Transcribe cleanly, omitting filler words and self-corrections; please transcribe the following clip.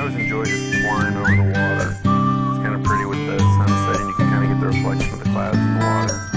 always enjoy just flying over the water. It's kind of pretty with the sunset, and you can kind of get the reflection of the clouds in the water.